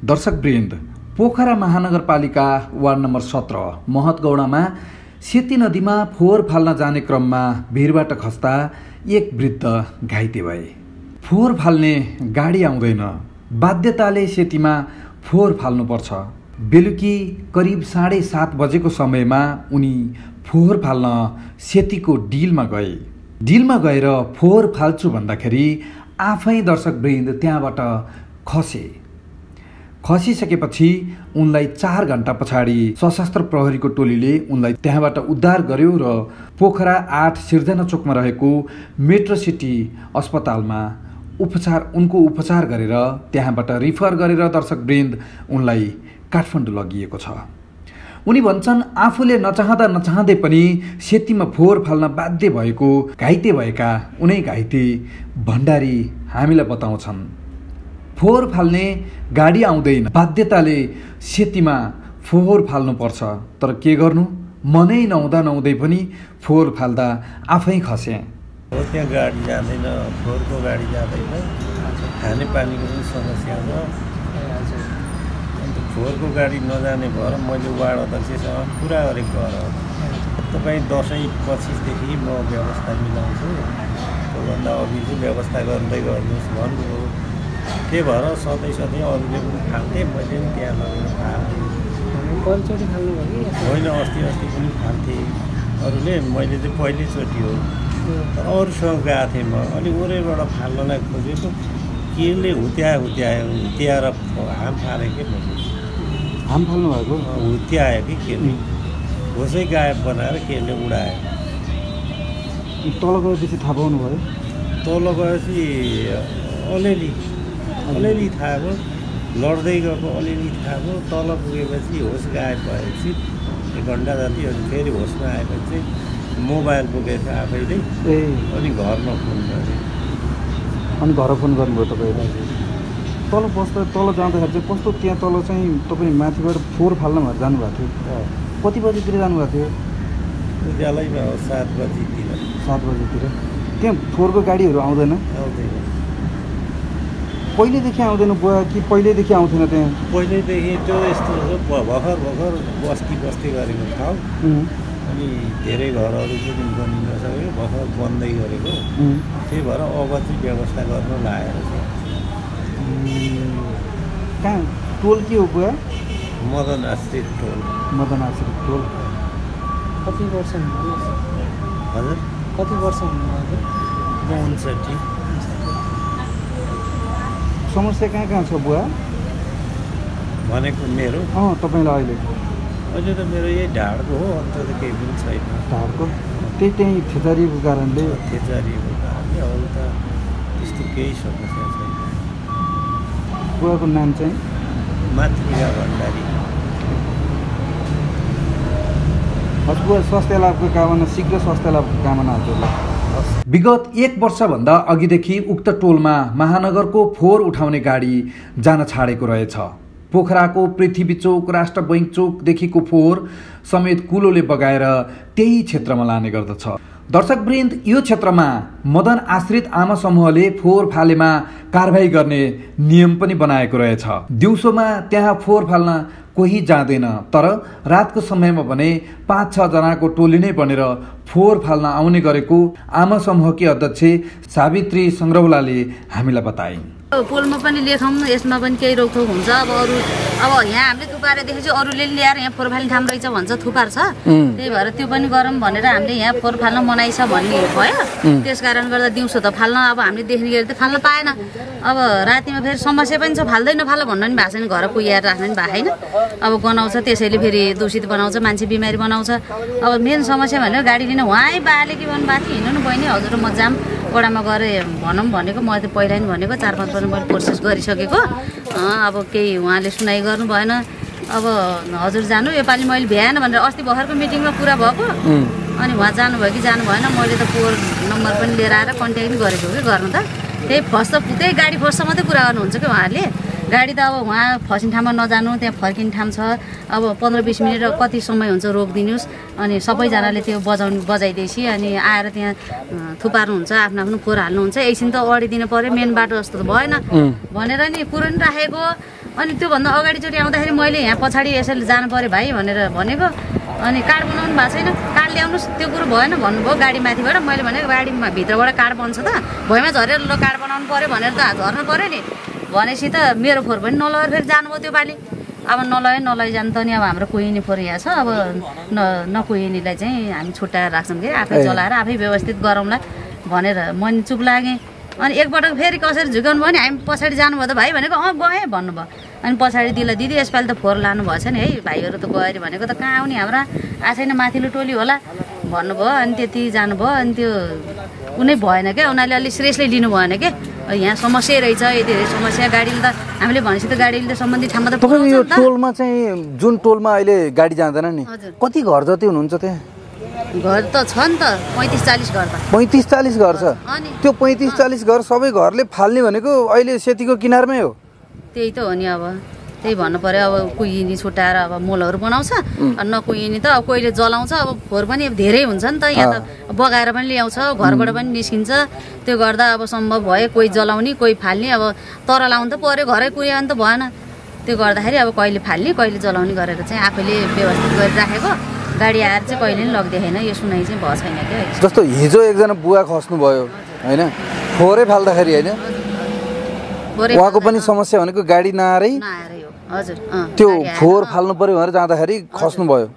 दर्शकवृन्द, पोखरा महानगरपालिका ward number 17 महतगौडामा Seti नदीमा फोहोर फाल्न जाने क्रममा भिरबाट खस्दा एक वृद्ध घाइते भए। फोहोर फाल्ने गाडी आउँदैन, बाध्यताले सेतीमा फोहोर फाल्नुपर्छ। बेलुकी करिब 7:30 बजेको समयमा उनी फोहोर फाल्न सेतीको डिलमा गए। डिलमा गएर फोहोर फाल्छु भन्दाखेरि आफै दर्शकवृन्द त्यहाँबाट खसिसकेपछि उनलाई 4 घण्टा पछाडि सशस्त्र प्रहरीको टोलीले उनलाई त्यहाँबाट उद्धार गर्यो र पोखरा 8 सिर्जना चोकमा रहेको मेट्रो सिटी अस्पतालमा उनको उपचार गरेर त्यहाँबाट रिफर गरेर दर्शकवृन्द उनलाई काठमाडौँ लगिएको छ। उनी भन्छन् आफूले नचाहँदै पनि सेतीमा फोहोर फाल्न बाध्य भएको घाइते भएका उनै घाइते भण्डारी हामीलाई बताउँछन्। फोहोर फाल्ने गाडी आउँदैन, बाध्यताले सेतीमा फोहोर फाल्नुपर्छ, तर के गर्नु, मनै नहुँदै पनि फोहोर फाल्दा आफै खसे। त्यहाँ गाडी जाँदैन, फोहोरको गाडी जाँदैन, खानेपानीको पनि समस्या छ। अन्त फोहोरको गाडी नजाने भएर मैले वार्ड अध्यक्षसँग कुरा गरेको तपाईँ दसैँ 25देखि म व्यवस्था मिलाउँछु, त्योभन्दा अघि चाहिँ व्यवस्था गर्दै गर्नुहोस् भन्नुभयो। त्यही भएर सधैँ अरूले पनि फाल्थेँ, मैले पनि त्यहाँ लगेर फाल्थेँ। होइन, अस्ति पनि फाल्थेँ अरूले, मैले चाहिँ पहिलोचोटि हो। अरूसँग गएको थिएँ म, अलिक वरैबाट फाल्नलाई खोजेको, केले हुत्याएर हाम फालेँ कि मैले। हाम फाल्नु भएको हुत्यायो कि केले, होसै गायब बनाएर केले उडायो। तल गएपछि थाहा पाउनु भयो? तल गएपछि अलिअलि थाहा भयो, लड्दै गएको अलिअलि थाहा भयो। तल पुगेपछि होस गायब भएपछि 1 घन्टा जति फेरि होसमा आएपछि चाहिँ मोबाइल बोकेको थियो आफैले, अनि घरमा फोन गरेँ। अनि घर फोन गर्नुभयो तपाईँले? तल जाँदाखेरि चाहिँ कस्तो, त्यहाँ तल चाहिँ तपाईँ माथिबाट फोहोर फाल्न भएर जानुभएको थियो? कति बजीतिर जानुभएको थियो? उज्यालैमा हो, 7 बजीतिर। 7 बजीतिर? त्यहाँ फोहोरको गाडीहरू आउँदैन? पहिलेदेखि आउँदैन बुवा कि पहिल्यैदेखि आउँथेन त्यहाँ? पहिल्यैदेखि त्यो यस्तो भर्खर बस्ती गरेको ठाउँ, अनि धेरै घरहरू पनि बनिन सकेको, भर्खर बन्दै गरेको। त्यही भएर अब चाहिँ व्यवस्था गर्न लागेको छ। कहाँ टोल के हो बुवा? मदन आश्रित टोल। कति वर्ष हुनु? हजुर, कति वर्ष हुनु? 59। समस्या कहाँ छ बुवा भनेको मेरो? तपाईँलाई अहिले त मेरो यही ढाडको हो, अन्त त केही पनि छैन। ढाडको? त्यही थेचारीको कारणले? अरू त त्यस्तो केही समस्या छैन। बुवाको नाम चाहिँ? मातृका भण्डारी। हजुर, स्वास्थ्य लाभको कामना, शीघ्र स्वास्थ्य लाभको कामना हजुरलाई। विगत 1 वर्षभन्दा अघिदेखि उक्त टोलमा महानगरको फोहोर उठाउने गाडी जान छाडेको रहेछ। पोखराको पृथ्वी चोक, राष्ट्र बैंक चोकदेखिको फोहोर समेत कुलोले बगाएर त्यही क्षेत्रमा लाने गर्दछ। दर्शकवृन्द, यो क्षेत्रमा मदन आश्रित आमा समूहले फोहोर फालेमा कारबाही गर्ने नियम पनि बनाएको रहेछ। दिउँसोमा त्यहाँ फोहोर फाल्न कोही जाँदैन, तर रातको समयमा भने 5-6 जनाको टोली नै बनेर फोहोर फाल्न आउने गरेको आमा समूहकी अध्यक्ष सावित्री सङ्ग्रौलाले हामीलाई बताइन्। पोलमा पनि लेखौँ, यसमा पनि केही रोकथोक हुन्छ। अब यहाँ हामीले थुपारेदेखि चाहिँ अरूले ल्याएर यहाँ फोहोर फाल्ने ठाउँ रहेछ भन्छ, थुपार छ, त्यही भएर त्यो पनि गरौँ भनेर हामीले यहाँ फोहोर फाल्न मनाइ छ भन्ने भयो। त्यस कारण गर्दा दिउँसो त फाल्न, अब हामीले देख्ने गरी त फाल्न पाएन। अब रातिमा फेरि समस्या पनि छ, फाल्दै नफाल भन्न पनि भएको छैन, घर पुगेर राख्न पनि भएको छैन। अब गनाउँछ, त्यसैले फेरि दूषित बनाउँछ, मान्छे बिमारी बनाउँछ। अब मेन समस्या भनेको गाडी लिन उहाँ बाले के भन्नुभएको थियो, हिँड्नु बहिनी हजुर म जाम वडामा गएर भनौँ भनेको, म त पहिला नि भनेको 4-5 वर्ष मैले प्रोसेस गरिसकेको। अब केही उहाँले सुनाइ गर्नु भएन। अब हजुर जानु, योपालि मैले भ्याएन भनेर अस्ति भर्खरको मिटिङमा कुरा भएको, अनि उहाँ जानुभयो कि जानु भएन। मैले त फोहोर नम्बर पनि लिएर आएर कन्ट्याक्ट पनि गरेको कि गर्नु त, त्यही गाडी फर्स्ट मात्रै कुरा गर्नुहुन्छ कि उहाँहरूले। गाडी त अब वहाँ फसिने ठाउँमा नजानु, त्यहाँ फर्किने ठाउँ छ, अब 15-20 मिनट कति समय हुन्छ रोकिदिनुहोस्। अनि सबैजनाले त्यो बजाइदिएपछि अनि आएर त्यहाँ थुपार्नुहुन्छ, आफ्नो फोहोर हाल्नुहुन्छ। एकछिन त अडिदिनु पऱ्यो, मेन बाटो जस्तो त भएन भनेर नि पुरो नि राखेको। अनि त्योभन्दा अगाडिचोटि आउँदाखेरि मैले यहाँ पछाडि यसरी जानु पऱ्यो भाइ भनेर भनेको अनि कार्ड बनाउनु भएको छैन कार्ड ल्याउनुहोस् त्यो कुरो भएन भन्नुभयो गाडी माथिबाट मैले भनेको गाडीमा भित्रबाट कार्ड बन्छ त भुइँमा झरेर ल कार्ड बनाउनु पऱ्यो भनेर त झर्नु पऱ्यो नि भनेपछि त मेरो फोहोर पनि नलगेर फेरि जानुभयो त्यो पालि अब नलैजानु त नि अब हाम्रो कुहिनी फोहोर यहाँ छ अब नकुहिनीलाई चाहिँ हामी छुट्याएर राख्छौँ कि आफै चलाएर आफै व्यवस्थित गरौँला भनेर म चुप लागेँ अनि एकपटक फेरि कसरी झुकाउनु भयो नि हामी पछाडि जानुभयो त भाइ भनेको गएँ भन्नुभयो अनि पछाडि दिदी यसपालि त फोहोर लानु भएछ नि है भाइहरू त गयो अरे भनेको त कहाँ आउने हाम्रा आछैन माथिल्लो टोली होला भन्नुभयो अनि त्यति जानुभयो अनि त्यो कुनै भएन क्या उनीहरूले अलिक सिरियसली लिनु भएन क्या यहाँ समस्या रहेछ यति समस्या गाडीले त हामीले भनेपछि त गाडीले त सम्बन्धित ठाउँमा त तपाईको यो टोलमा चाहिँ जुन टोलमा अहिले गाडी जाँदैन नि कति घर जति हुनुहुन्छ त्यहाँ घर त छ नि त 35-40 घर त 35-40 घर छ त्यो 35-40 घर सबै घरले फाल्ने भनेको अहिले सेतीको किनारमै हो त्यही त हो नि अब त्यही भन्नु पर्यो अब कुहिनी छुट्याएर अब मोलहरू बनाउँछ अनि नकुहिनी त अब कोहीले जलाउँछ अब फोहोर पनि धेरै हुन्छ नि त यहाँ त बगाएर पनि ल्याउँछ घरबाट पनि निस्किन्छ त्यो गर्दा अब सम्भव भयो कोही जलाउने कोही फाल्ने अब तर लाउनु त पर्यो घरै कुहियो भने त भएन त्यो गर्दाखेरि अब कहिले फाल्ने कहिले जलाउने गरेर चाहिँ आफैले व्यवस्थित गरिराखेको गाडी आएर चाहिँ कहिले पनि लग्दैन यो सुनाइ चाहिँ भएको छैन क्या जस्तो हिजो एकजना बुवा खस्नु भयो हैन फोहोरै फाल्दाखेरि हैन उहाँको पनि समस्या भनेको गाडी नआएरै हजुर त्यो फोहोर फाल्नु पर्यो भनेर जाँदाखेरि खस्नु भयो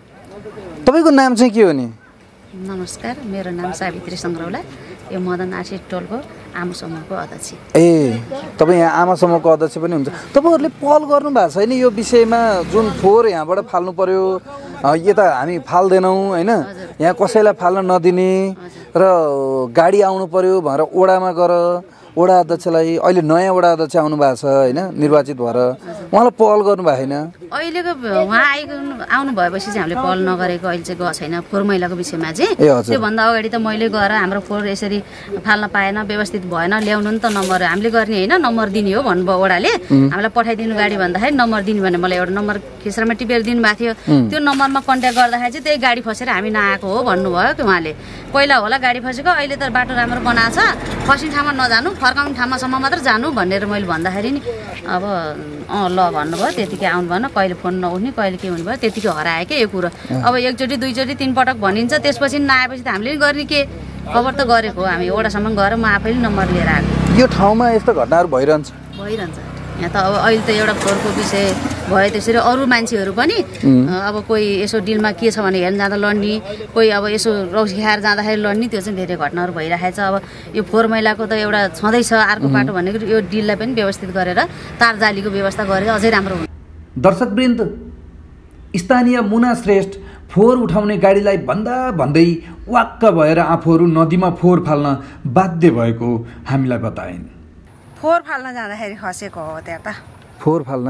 तपाईको नाम चाहिँ के हो नि नमस्कार मेरो नाम सावित्री सङ्ग्रौला यो मदन आशी टोलको आमा समूहको अध्यक्ष तपाईँ यहाँ आमा समूहको अध्यक्ष पनि हुन्छ तपाईँहरूले पहल गर्नु भएको छैन यो विषयमा जुन फोहोर यहाँबाट फाल्नु पर्यो यता हामी फाल्दैनौँ होइन यहाँ कसैलाई फाल्न नदिने र गाडी आउनु पर्यो भनेर ओडामा गएर वडा अध्यक्षलाई अहिले नयाँ वडा अध्यक्ष आउनु भएको छ होइन निर्वाचित भएर उहाँलाई पहल गर्नु भएको छैन अहिलेको उहाँ आउनु भएपछि चाहिँ हामीले पहल नगरेको अहिले चाहिँ गएको छैन फोहोर मैलाको विषयमा चाहिँ त्योभन्दा अगाडि त मैले गएर हाम्रो फोहोर यसरी फाल्न पाएन व्यवस्थित भएन ल्याउनु नि त नम्बर हामीले गर्ने होइन नम्बर दिने हो भन्नुभयो वडाले हामीलाई पठाइदिनु गाडी भन्दाखेरि नम्बर दिने भने मलाई एउटा नम्बर खिच्रामा टिपेर दिनुभएको थियो त्यो नम्बरमा कन्ट्याक्ट गर्दाखेरि चाहिँ त्यही गाडी फसेर हामी नआएको हो भन्नुभयो कि उहाँले पहिला होला गाडी फसेको अहिले त बाटो राम्रो बनाएको छ फसिने ठाउँमा नजानु फर्काउने ठाउँमासम्म मात्र जानु भनेर मैले भन्दाखेरि नि अब ल भन्नुभयो त्यतिकै आउनु भएन कहिले फोन नउठ्ने कहिले के हुनुभयो त्यतिकै हरायो क्या यो कुरो अब एकचोटि दुईचोटि 3 पटक भनिन्छ त्यसपछि नआएपछि त हामीले गर्ने के खबर त गरेको हो हामी एउटासम्म गएर म आफैले नम्बर लिएर आएको यो ठाउँमा यस्तो घटनाहरू भइरहन्छ यहाँ त अब अहिले त एउटा फोहोरको विषय भयो त्यसरी अरू मान्छेहरू पनि अब कोही यसो डिलमा के छ भने हेर्न जाँदा लड्ने कोही अब यसो रौसी खाएर जाँदाखेरि लड्ने त्यो चाहिँ धेरै घटनाहरू भइरहेको छ अब यो फोहोर मैलाको त एउटा छँदैछ अर्को बाटो भनेको यो डिललाई पनि व्यवस्थित गरेर तार जालीको व्यवस्था गरेर अझै राम्रो हुन्छ दर्शकवृन्द स्थानीय मुना श्रेष्ठ फोहोर उठाउने गाडीलाई भन्दै वाक्क भएर आफूहरू नदीमा फोहोर फाल्न बाध्य भएको हामीलाई बताइन् फोहोर फाल्न जाँदाखेरि खसेको हो त्यहाँ त फोहोर फाल्न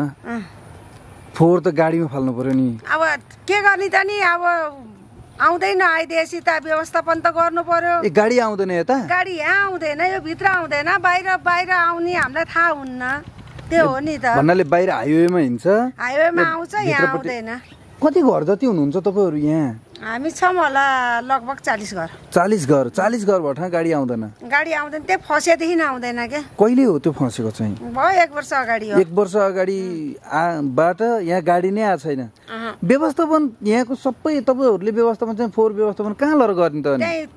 फोहोर त गाडीमा फाल्नु पर्यो नि अब के गर्ने त नि अब आउँदैन आइदिएपछि त व्यवस्थापन त गर्नु पर्यो गाडी आउँदैन यता गाडी यहाँ आउँदैन यो भित्र आउँदैन बाहिर आउने हामीलाई थाहा हुन्न त्यो हो नि त भन्नाले बाहिर हाइवेमा हिँड्छ हाइवेमा आउँछ यहाँ आउँदैन कति घर जति हुनुहुन्छ तपाईँहरू यहाँ हामी छौँ होला लगभग 40 घर 40 घरबाट गाडी आउँदैन त्यो फसेदेखि आउँदैन क्या कहिले हो त्यो फसेको चाहिँ भयो 1 वर्ष अगाडि हो 1 वर्ष अगाडि बाट यहाँ गाडी नै आएको छैन व्यवस्थापन यहाँको सबै तपाईँहरूले व्यवस्थापन चाहिँ फोहोर व्यवस्थापन कहाँ लर गर्ने त त्यही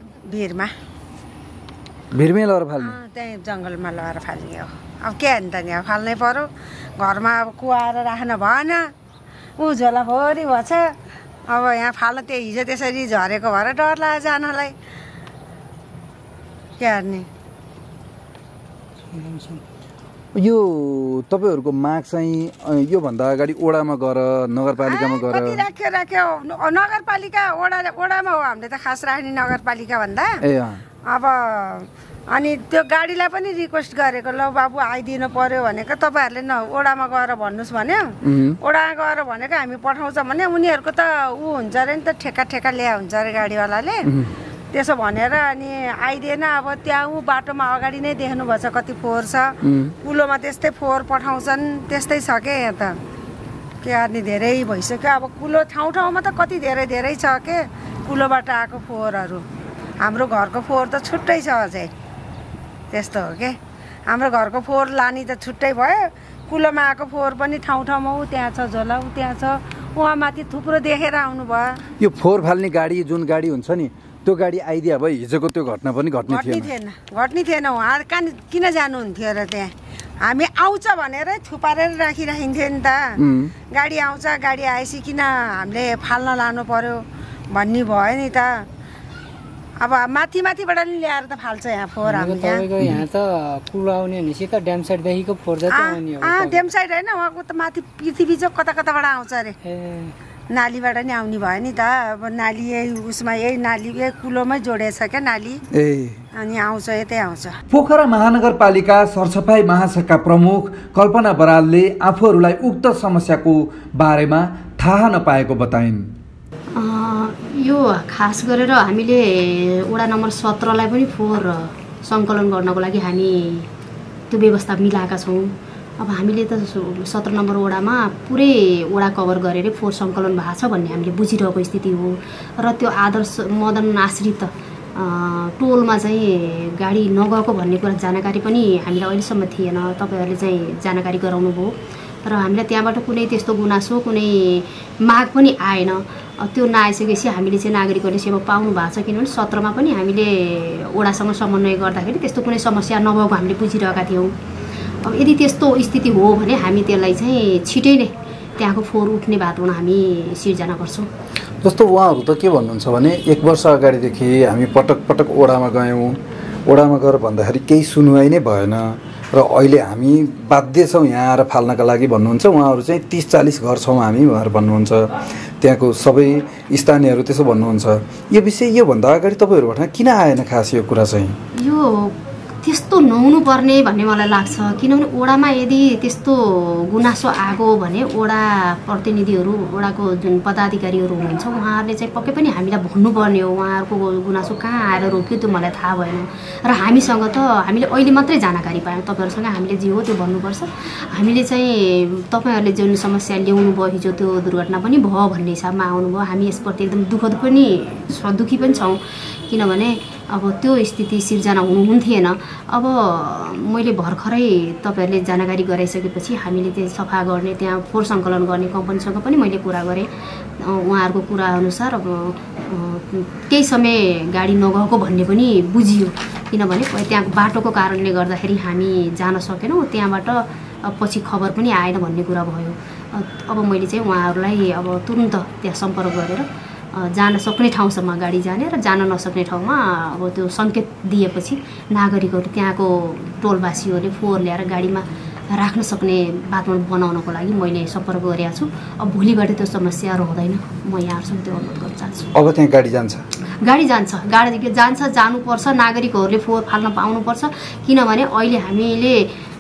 भिरमै लर फाल्ने त्यही जङ्गलमा लगाएर फाल्ने हो अब के हाल्नु त यहाँ फाल्नै पर्यो घरमा अब कुवाएर राख्न भएन झोला फोहोरी भएछ अब यहाँ फाल्न त्यही हिजो त्यसरी झरेको भएर डर लाग्यो जानलाई के गर्ने यो तपाईँहरूको माग चाहिँ योभन्दा अगाडि ओडामा गएर नगरपालिकामा गएर राख्यो नगरपालिका ओडामा हो हामीले त खास राख्ने नगरपालिका भन्दा अब अनि त्यो गाडीलाई पनि रिक्वेस्ट गरेको ल बाबु आइदिनु पर्यो भनेको तपाईँहरूले ओडामा गएर भन्नुहोस् भन्यो ओडामा गएर भनेको हामी पठाउँछ भने उनीहरूको त हुन्छ अरे नि त ठेक्का ल्या हुन्छ अरे गाडीवालाले त्यसो भनेर अनि आइदिएन अब त्यहाँ बाटोमा अगाडि नै देख्नुभएछ कति फोहोर छ कुलोमा त्यस्तै फोहोर पठाउँछन् त्यस्तै छ के यहाँ त के गर्ने धेरै भइसक्यो अब कुलो ठाउँमा त कति धेरै छ के कुलोबाट आएको फोहोरहरू हाम्रो घरको फोहोर त छुट्टै छ अझै त्यस्तो हो के हाम्रो घरको फोहोर लाने त छुट्टै भयो कुलोमा आएको फोहोर पनि ठाउँ ठाउँमा ऊ त्यहाँ छ झोला ऊ त्यहाँ छ उहाँ माथि थुप्रो देखेर आउनुभयो। यो फोहोर फाल्ने गाडी जुन गाडी हुन्छ नि त्यो गाडी आइदिया भए हिजोको त्यो घटना पनि घट्ने थिएन उहाँ किन जानुहुन्थ्यो र त्यहाँ हामी आउँछ भनेर थुपारेर राखिराखिन्थ्यो नि त। गाडी आउँछ गाडी आएपछि किन हामीले फाल्न लानु पर्यो भन्ने भयो नि त। अब माथिबाट नि ल्याएर त फाल्छ यहाँ फोहोर हामी यहाँ त कुलो आउने भनेपछि त ड्याम साइडदेखिको फोहोर जति आउने हो। ड्याम साइड होइन उहाँको त माथि पृथ्वी चाहिँ कताबाट आउँछ अरे नालीबाट नि आउने भयो नि त। अब नाली उसमा यही नाली यही कुलोमै जोडेछ क्या नाली अनि आउँछ यतै आउँछ। पोखरा महानगरपालिका सरसफाई महाशाखा प्रमुख कल्पना बरालले आफूहरूलाई उक्त समस्याको बारेमा थाहा नपाएको बताइन्। यो खास गरेर हामीले वडा नम्बर 17लाई पनि फोहोर सङ्कलन गर्नको लागि हामी त्यो व्यवस्था मिलाएका छौँ। अब हामीले त 17 नम्बर वडामा पुरै वडा कभर गरेर फोहोर सङ्कलन भएको छ भन्ने हामीले बुझिरहेको स्थिति हो र त्यो आदर्श मदन आश्रित टोलमा चाहिँ गाडी नगएको भन्ने कुरा जानकारी पनि हामीलाई अहिलेसम्म थिएन। तपाईँहरूले चाहिँ जानकारी गराउनु भयो र हामीलाई त्यहाँबाट कुनै त्यस्तो गुनासो कुनै माग पनि आएन। त्यो नआइसकेपछि हामीले चाहिँ नागरिकहरूले सेवा पाउनु भएको छ किनभने 17मा पनि हामीले वडासँग समन्वय गर्दाखेरि त्यस्तो कुनै समस्या नभएको हामीले बुझिरहेका थियौँ। अब यदि त्यस्तो स्थिति हो भने हामी त्यसलाई चाहिँ छिटै नै त्यहाँको फोहोर उठ्ने वातावरण हामी सिर्जना गर्छौँ। जस्तो उहाँहरू त के भन्नुहुन्छ भने 1 वर्ष अगाडिदेखि हामी पटक वडामा गयौँ, वडामा गएर भन्दाखेरि केही सुनवाई नै भएन र अहिले हामी बाध्य छौँ यहाँ आएर फाल्नका लागि भन्नुहुन्छ। उहाँहरू चाहिँ 30-40 घर छौँ हामी भनेर भन्नुहुन्छ। त्यहाँको सबै स्थानीयहरू त्यसो भन्नुहुन्छ। यो विषय योभन्दा अगाडि तपाईँहरूबाट किन आएन खास यो कुरा चाहिँ? यो त्यस्तो नहुनु पर्ने भन्ने मलाई लाग्छ किनभने वडामा यदि त्यस्तो गुनासो आएको भने वडा प्रतिनिधिहरू वडाको जुन पदाधिकारीहरू हुनुहुन्छ उहाँहरूले चाहिँ पक्कै पनि हामीलाई भन्नुपर्ने हो। उहाँहरूको गुनासो कहाँ आएर रोक्यो त्यो मलाई थाहा भएन र हामीसँग त हामीले अहिले मात्रै जानकारी पायौँ। तपाईँहरूसँग हामीले जे हो त्यो भन्नुपर्छ। हामीले चाहिँ तपाईँहरूले जुन समस्या ल्याउनु भयो हिजो त्यो दुर्घटना पनि भयो भन्ने हिसाबमा आउनुभयो। हामी यसप्रति एकदम दुःखी पनि छौँ किनभने अब त्यो स्थिति सिर्जना हुन्थेन। अब मैले भर्खरै तपाईँहरूले जानकारी गराइसकेपछि हामीले त्यो सफा गर्ने त्यहाँ फोहोर सङ्कलन गर्ने कम्पनीसँग पनि मैले कुरा गरेँ। उहाँहरूको कुराअनुसार अब केही समय गाडी नगएको भन्ने पनि बुझियो किनभने त्यहाँको बाटोको कारणले गर्दाखेरि हामी जान सकेनौँ। त्यहाँबाट पछि खबर पनि आएन भन्ने कुरा भयो। अब मैले चाहिँ उहाँहरूलाई अब तुरुन्त त्यहाँ सम्पर्क गरेर जान सक्ने ठाउँसम्म गाडी जाने र जान नसक्ने ठाउँमा अब त्यो सङ्केत दिएपछि नागरिकहरू त्यहाँको टोलवासीहरूले फोहोर ल्याएर गाडीमा राख्न सक्ने वातावरण बनाउनको लागि मैले सम्पर्क गरेको छु। अब भोलिबाट त्यो समस्या रहँदैन। म यहाँहरूसँग त्यो अनुरोध गर्न चाहन्छु। अब त्यहाँ गाडी जान्छ जानुपर्छ। नागरिकहरूले फोहोर फाल्न पाउनुपर्छ किनभने अहिले हामीले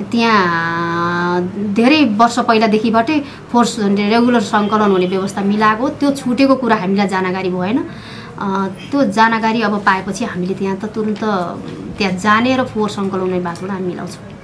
त्यहाँ धेरै वर्ष पहिलादेखिबाटै फोहोर रेगुलर सङ्कलन हुने व्यवस्था मिलाएको त्यो छुटेको कुरा हामीलाई जानकारी भएन। त्यो जानकारी अब पाएपछि हामीले त्यहाँ त तुरुन्त त्यहाँ जाने र फोहोर सङ्कलन हुने वातावरण हामी मिलाउँछौँ।